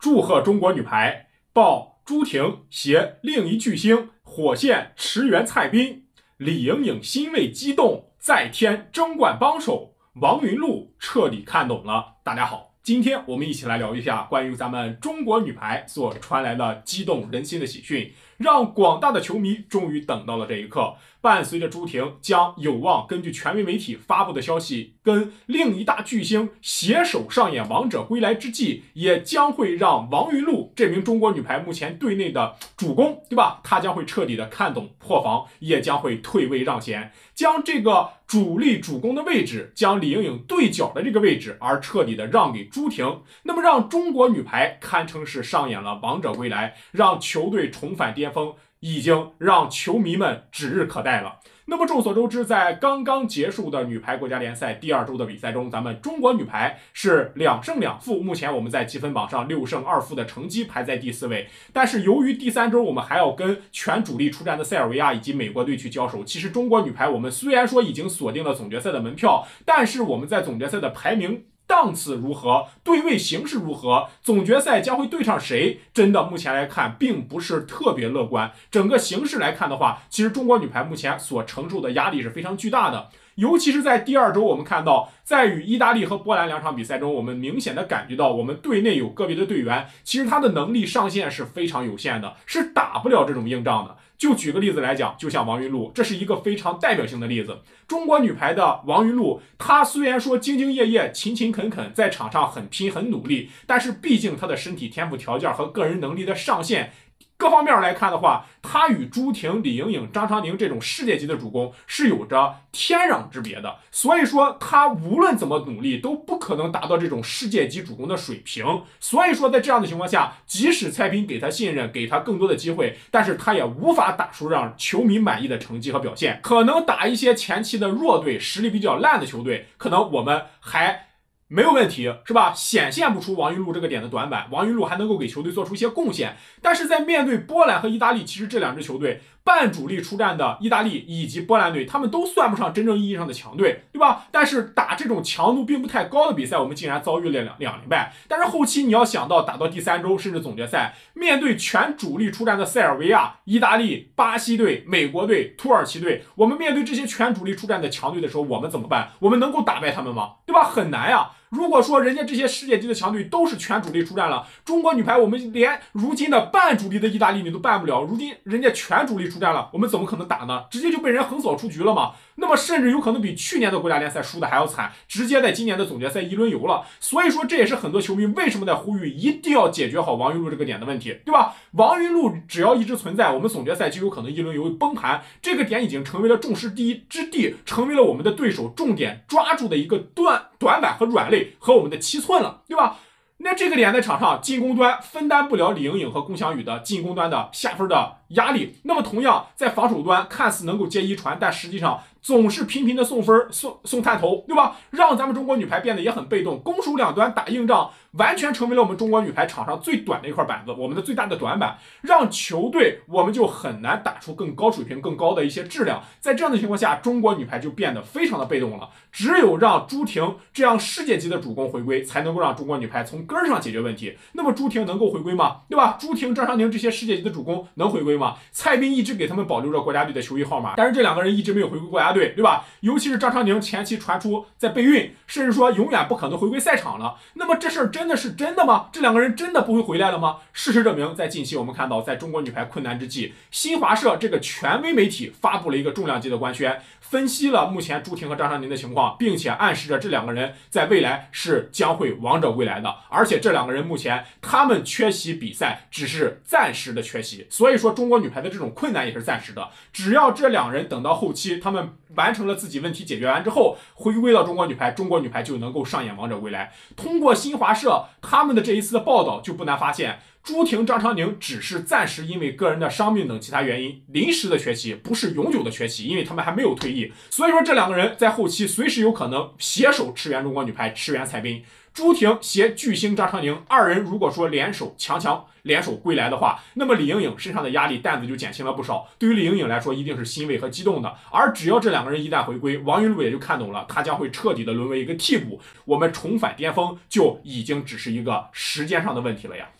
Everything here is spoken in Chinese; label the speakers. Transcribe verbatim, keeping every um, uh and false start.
Speaker 1: 祝贺中国女排报朱婷携另一巨星火线驰援蔡斌，李盈莹欣慰激动，再添争冠帮手，王云璐彻底看懂了。大家好，今天我们一起来聊一下关于咱们中国女排所传来的激动人心的喜讯，让广大的球迷终于等到了这一刻。伴随着朱婷将有望根据权威媒体发布的消息，跟另一大巨星携手上演王者归来之际，也将会让王云璐这名中国女排目前队内的主攻，对吧？他将会彻底的看懂破防，也将会退位让贤，将这个主力主攻的位置，将李盈莹对角的这个位置，而彻底的让给朱婷。那么让中国女排堪称是上演了王者归来，让球队重返巅峰，已经让球迷们指日可待了。那么众所周知，在刚刚结束的女排国家联赛第二周的比赛中，咱们中国女排是两胜两负，目前我们在积分榜上六胜二负的成绩排在第四位。但是由于第三周我们还要跟全主力出战的塞尔维亚以及美国队去交手，其实中国女排我们虽然说已经锁定了总决赛的门票，但是我们在总决赛的排名档次如何，对位形势如何，总决赛将会对上谁，真的目前来看并不是特别乐观。整个形势来看的话，其实中国女排目前所承受的压力是非常巨大的。尤其是在第二周，我们看到在与意大利和波兰两场比赛中，我们明显的感觉到我们队内有个别的队员，其实他的能力上限是非常有限的，是打不了这种硬仗的。就举个例子来讲，就像王云璐，这是一个非常代表性的例子。中国女排的王云璐，她虽然说兢兢业业、勤勤恳恳，在场上很拼很努力，但是毕竟她的身体天赋条件和个人能力的上限，各方面来看的话，他与朱婷、李盈莹、张常宁这种世界级的主攻是有着天壤之别的。所以说，他无论怎么努力，都不可能达到这种世界级主攻的水平。所以说，在这样的情况下，即使蔡斌给他信任，给他更多的机会，但是他也无法打出让球迷满意的成绩和表现。可能打一些前期的弱队、实力比较烂的球队，可能我们还没有问题，是吧？显现不出王云璐这个点的短板，王云璐还能够给球队做出一些贡献。但是在面对波兰和意大利，其实这两支球队半主力出战的意大利以及波兰队，他们都算不上真正意义上的强队，对吧？但是打这种强度并不太高的比赛，我们竟然遭遇了两两连败。但是后期你要想到打到第三周甚至总决赛，面对全主力出战的塞尔维亚、意大利、巴西队、美国队、土耳其队，我们面对这些全主力出战的强队的时候，我们怎么办？我们能够打败他们吗？对吧？很难呀。如果说人家这些世界级的强队都是全主力出战了，中国女排我们连如今的半主力的意大利你都办不了，如今人家全主力出战了，我们怎么可能打呢？直接就被人横扫出局了嘛。那么甚至有可能比去年的国家联赛输的还要惨，直接在今年的总决赛一轮游了。所以说这也是很多球迷为什么在呼吁一定要解决好王云璐这个点的问题，对吧？王云璐只要一直存在，我们总决赛就有可能一轮游崩盘，这个点已经成为了众矢之的，成为了我们的对手重点抓住的一个短短板和软肋和我们的七寸了，对吧？那这个点在场上进攻端分担不了李盈莹和龚翔宇的进攻端的下分的压力，那么同样在防守端看似能够接一传，但实际上总是频频的送分送送探头，对吧？让咱们中国女排变得也很被动，攻守两端打硬仗完全成为了我们中国女排场上最短的一块板子，我们的最大的短板，让球队我们就很难打出更高水平更高的一些质量。在这样的情况下，中国女排就变得非常的被动了。只有让朱婷这样世界级的主攻回归，才能够让中国女排从根上解决问题。那么朱婷能够回归吗？对吧？朱婷、张常宁这些世界级的主攻能回归吗？蔡斌一直给他们保留着国家队的球衣号码，但是这两个人一直没有回归国家队，对吧？尤其是张常宁前期传出在备孕，甚至说永远不可能回归赛场了。那么这事儿真的是真的吗？这两个人真的不会回来了吗？事实证明，在近期我们看到，在中国女排困难之际，新华社这个权威媒体发布了一个重量级的官宣，分析了目前朱婷和张常宁的情况，并且暗示着这两个人在未来是将会王者归来的。而且这两个人目前他们缺席比赛只是暂时的缺席，所以说中国女排的这种困难也是暂时的。只要这两人等到后期他们完成了自己问题解决完之后，回归到中国女排，中国女排就能够上演王者归来。通过新华社他们的这一次的报道，就不难发现，朱婷、张常宁只是暂时因为个人的伤病等其他原因临时的缺席，不是永久的缺席，因为他们还没有退役。所以说这两个人在后期随时有可能携手驰援中国女排，驰援蔡斌。朱婷携巨星张常宁二人如果说联手强强联手归来的话，那么李盈莹身上的压力担子就减轻了不少。对于李盈莹来说，一定是欣慰和激动的。而只要这两个人一旦回归，王云璐也就看懂了，他将会彻底的沦为一个替补，我们重返巅峰就已经只是一个时间上的问题了呀。